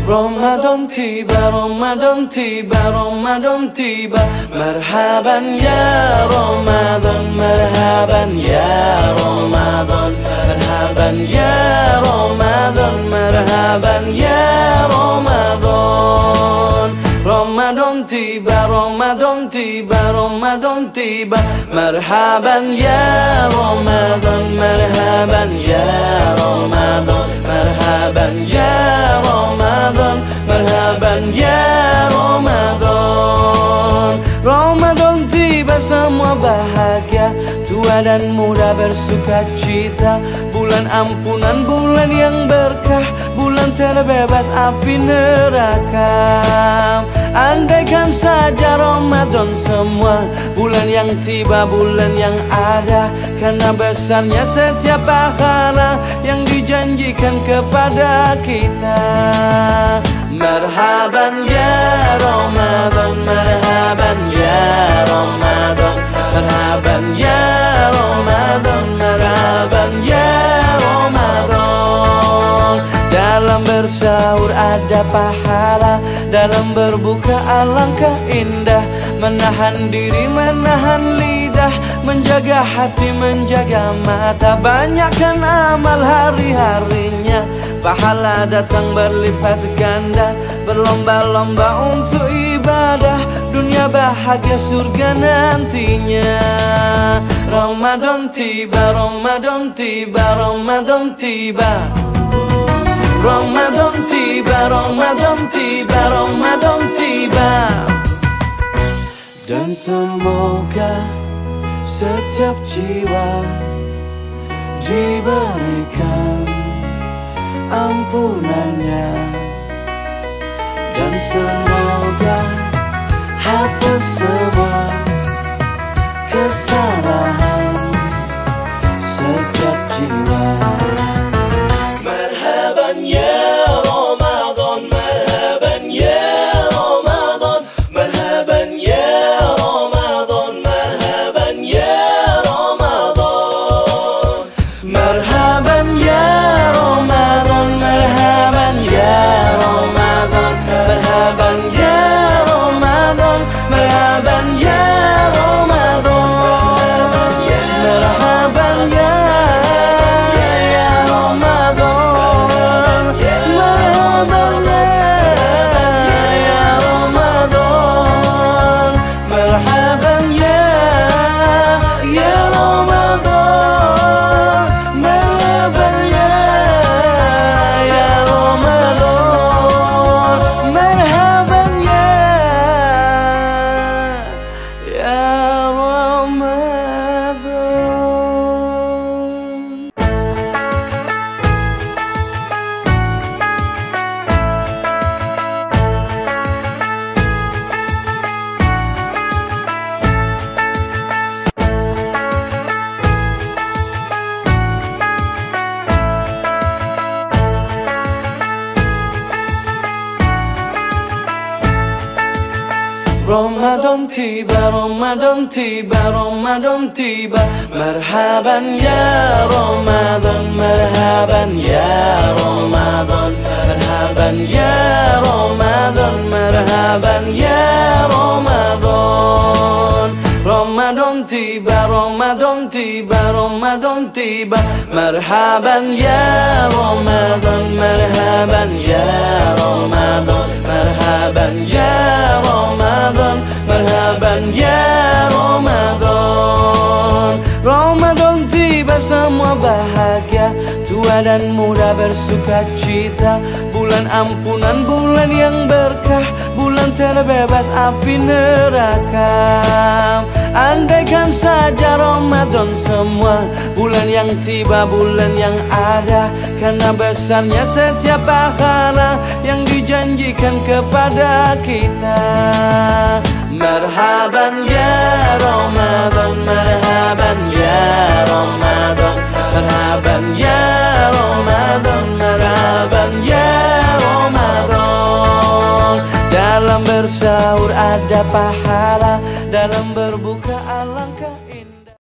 Ramadan tiba, Ramadan tiba, Ramadan tiba. Marhaban ya Ramadan, marhaban ya Ramadan, marhaban ya Ramadan, marhaban ya Ramadan. Ramadan tiba, Ramadan tiba, Ramadan tiba. Marhaban ya Ramadan, marhaban ya Ramadan, marhaban ya Ramadan, marhaban ya Ramadan. Ramadan tiba, semua bahagia, tua dan muda bersuka cita. Bulan ampunan, bulan yang berkah, bulan terbebas api neraka. Andaikan saja Ramadan semua, bulan yang tiba, bulan yang ada. Karena besarnya setiap pahala yang dijanjikan kepada kita. Marhaban ya Ramadan, marhaban ya Ramadan, marhaban ya Ramadan, marhaban ya Ramadan. Dalam bersahur ada pahala, dalam berbuka alangkah indah. Menahan diri, menahan lidah, menjaga hati, menjaga mata. Banyakkan amal hari-harinya, pahala datang berlipat ganda. Berlomba-lomba untuk ibadah, dunia bahagia, surga nantinya. Ramadan tiba, Ramadan tiba, Ramadan tiba. Ramadan tiba, Ramadan tiba, Ramadan tiba. Dan semoga setiap jiwa diberikan ampunannya. Dan semoga hapus semua kesalahan setiap jiwa. Marhaban ya Ramadan, marhaban ya Ramadan, marhaban ya Ramadan, marhaban ya Ramadan. Marhaban ya Ramadan, marhaban ya Ramadan, marhaban ya Ramadan, marhaban ya Ramadan, marhaban ya Ramadan tiba, Ramadan tiba, Ramadan tiba. Marhaban ya Ramadan, marhaban ya Ramadan, marhaban ya Ramadan, marhaban ya Ramadan. Ramadan tiba, Ramadan tiba, Ramadan tiba. Marhaban ya Ramadan, marhaban ya Ramadan, marhaban ya Ramadan, marhaban ya Ramadan. Ramadan tiba, semua bahagia, tua dan muda bersuka cita. Bulan ampunan, bulan yang berkah, bulan terbebas api neraka. Andaikan saja Ramadan semua, bulan yang tiba, bulan yang ada. Karena besarnya setiap pahala yang dijanjikan kepada kita. Marhaban ya Ramadan, marhaban ya Ramadan, marhaban ya Ramadan, marhaban ya Ramadan. Dalam bersahur ada pahala, dalam berbuka alangkah